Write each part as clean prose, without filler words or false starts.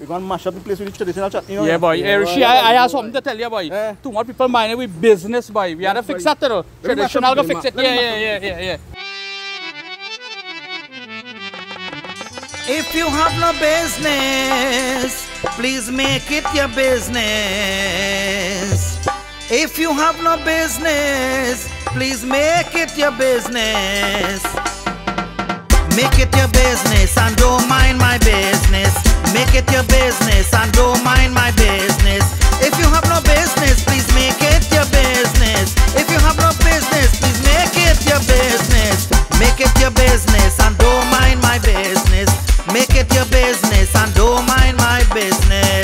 gonna mash up the place with the traditional chutney. Yeah, boy. Yeah, Rishi, I have something to tell you, boy. Too much people mind it with business, boy. We had to fix that, though. Traditional, go fix it. Yeah. If you have no business, please make it your business. If you have no business, please make it your business. Make it your business and don't mind my business. Make it your business and don't mind my business. If you have no business, please make it your business. If you have no business, please make it your business. Make it your business and don't mind my business. Make it your business and don't mind my business.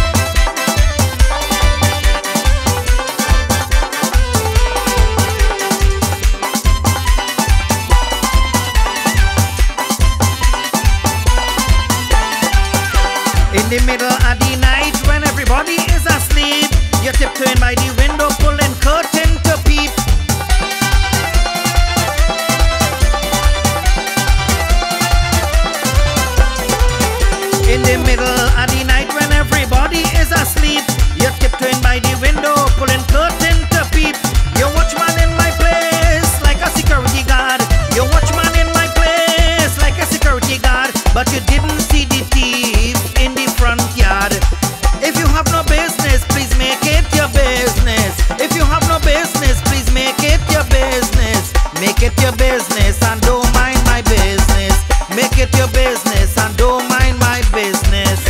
In the middle of the night when everybody is asleep, you're tiptoeing by the window pulling curtain to peep. In the middle of the night when everybody is asleep, you're tiptoeing by the window pulling curtain to peep. Your watchman in my place like a security guard. Your watchman in my place like a security guard. But you didn't see the thief in the front yard. If you have no business, please make it your business. If you have no business, please make it your business. Make it your business and don't mind my business. Make it your business and don't mind my business.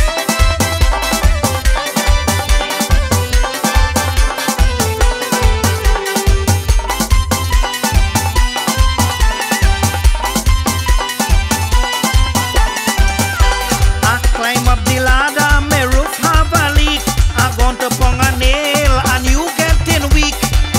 I climb up the ladder, my roof have a leak. I'm going to pong a nail and you getting weak.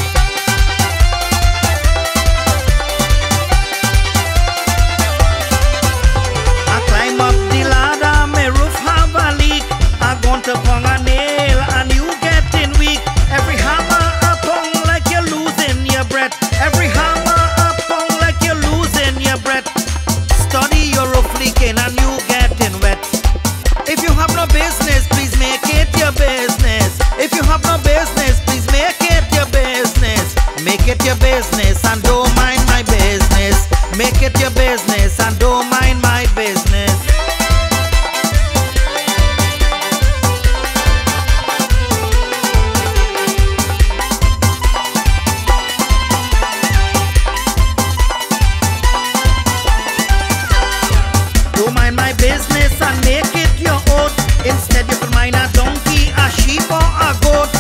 I climb up the ladder, my roof have a leak. I'm going to pong a nail and you getting weak. Every hammer a pong like you're losing your breath. Every hammer a pong like you're losing your breath. Study your roof leaking and you getting wet. If you have no business, please make it your business. If you have no business, please make it your business. Make it your business and don't mind my business. Make it your business and don't mind my business. Don't mind my business and make it your own. Instead you could mind a donkey, a sheep or a goat.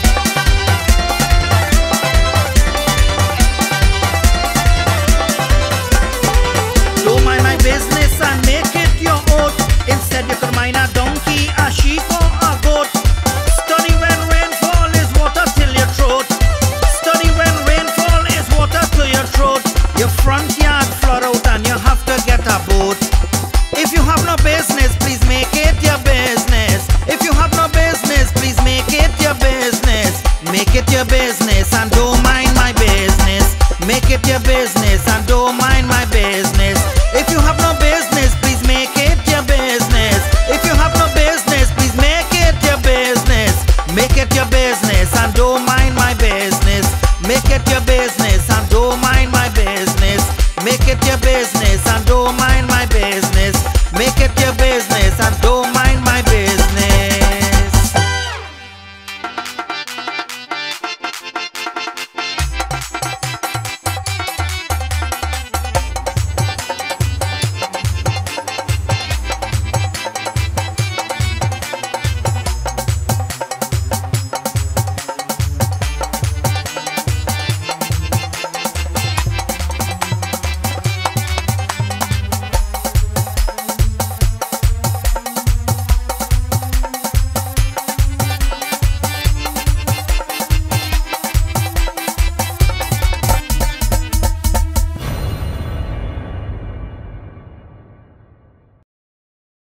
Don't mind my business and make it your own. Instead you could mind a donkey, a sheep or a goat. Study when rainfall is water till your throat. Study when rainfall is water to your throat. Your front yard flood out and you have to get a boat. If you have no business, please make it your business. If you have no business, please make it your business. Make it your business and don't mind my business. Make it your business and don't mind my business. If you have no business, please make it your business. If you have no business, please make it your business. Make it your business and don't mind my business. Make it your business and don't mind my business. Make it your business.